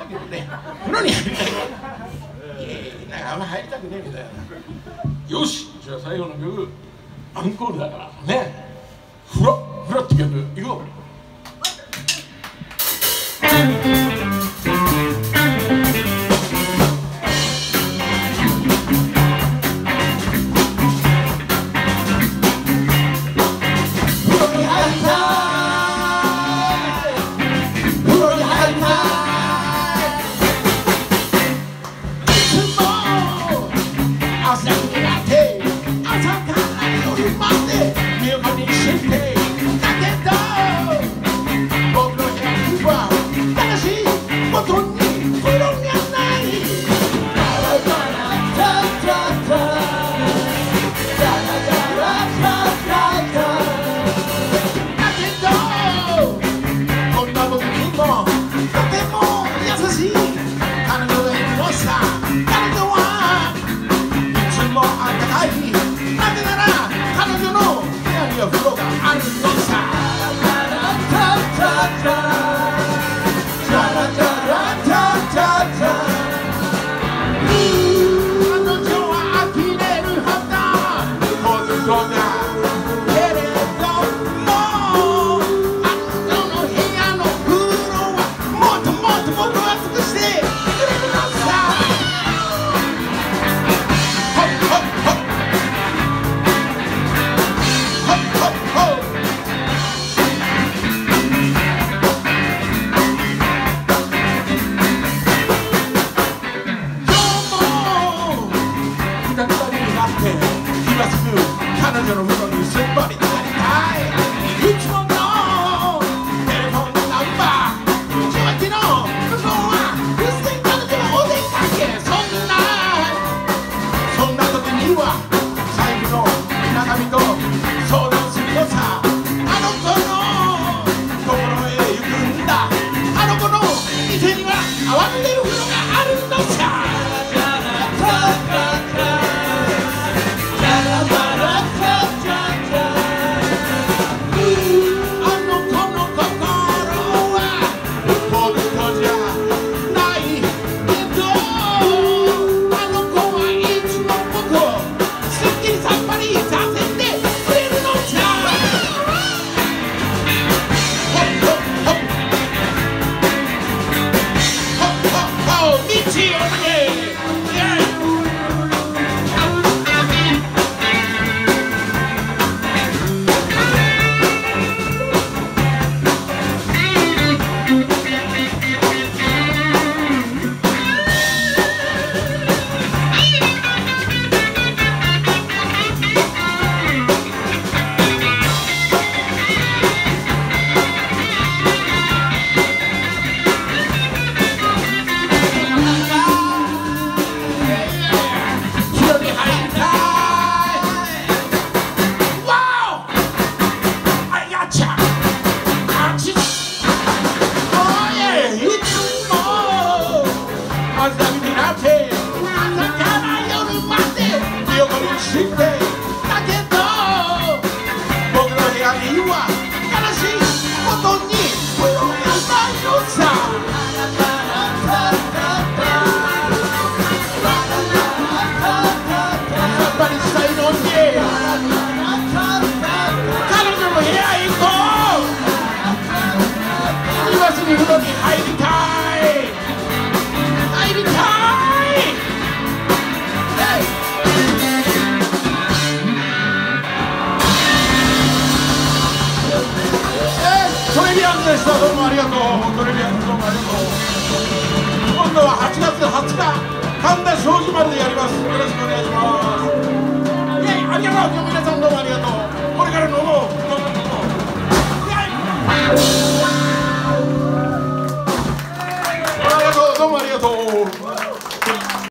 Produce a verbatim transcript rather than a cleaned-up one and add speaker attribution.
Speaker 1: けどね、風呂に入りたい。えー、なんかあんま入りたくねえけどよ。よし、じゃあ最後の曲アンコールだからね。風呂風呂って曲いこう。
Speaker 2: どうもありがとう。トレビアンどうもありがとう。今度ははちがつはつか神田庄司丸でやります。よろしくお願いします。イエイ、ありがとう。皆さんどうもありがとう。これから飲もう。